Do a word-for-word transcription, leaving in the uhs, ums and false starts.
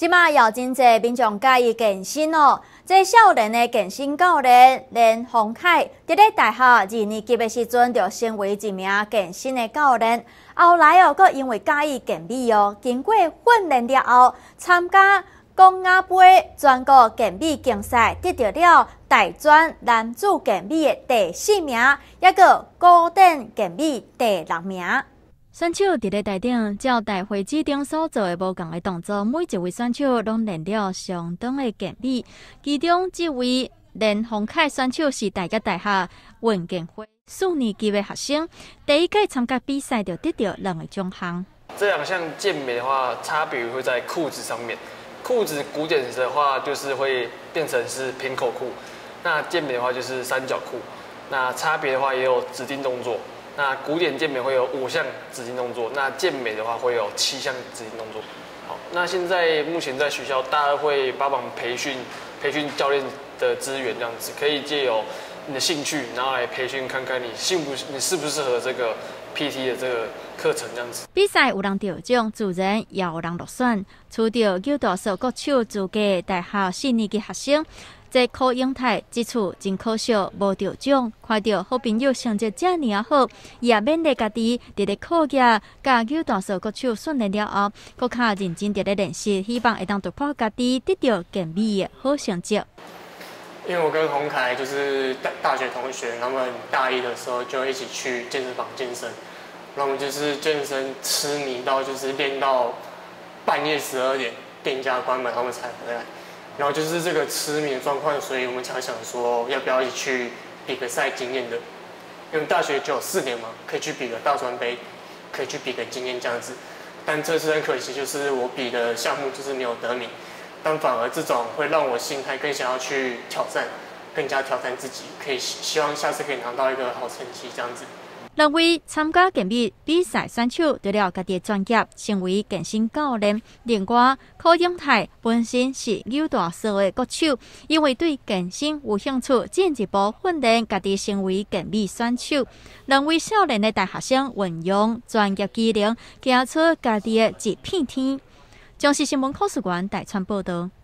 即马有真侪民众介意健身哦。这少年的健身教练连洪凯，伫咧大学二年级的时阵就成为一名健身的教练。后来哦，佮因为介意健美哦，经过训练了后，参加公亚杯全国健美竞赛，得到了大专男子健美的第四名，也个古典健美第六名。选手伫咧台顶照大会址中所做的无共的动作，每一位选手拢练了相当的健美。其中这位连洪凯选手是大家大学运健会四年级的学生，第一届参加比赛就得到两个奖项。 这两项健美的话，差别会在裤子上面。裤子古典的话，就是会变成是平口裤；那健美的话就是三角裤。那差别的话也有指定动作。那古典健美会有五项指定动作，那健美的话会有七项指定动作。好，那现在目前在学校，大家会帮忙培训培训教练的资源，这样子可以借由你的兴趣，然后来培训看看你适不你适不适合这个 P T 的这个课程，这样子。 比赛有人得奖，自然也有人落选。除掉柔道手国手资格大学四年级学生。这柯永泰这次真可惜无得奖，看到好朋友成绩这尔好，伊也勉励家己伫咧课业甲柔道手国手训练了后，搁较认真伫咧练习，希望会当突破家己，得到健美的好成绩。 因为我跟洪凯就是大大学同学，他们大一的时候就一起去健身房健身，然后我们就是健身痴迷到就是练到半夜十二点，店家关门，他们才回来。然后就是这个痴迷的状况，所以我们才想说，要不要一起去比个赛经验的？因为大学只有四年嘛，可以去比个大专杯，可以去比个经验这样子。但这次很可惜，就是我比的项目就是没有得名，但反而这种会让我心态更想要去挑战，更加挑战自己，可以希望下次可以拿到一个好成绩这样子。 两位参加健美比赛选手，除了家己的专业，成为健身教练。另外，柯永泰本身是柔道社的国手，因为对健身有兴趣，进一步训练家己成为健美选手。两位少年的大学生运用专业技能，行出家己的一片天。中视新闻考试馆台传报道。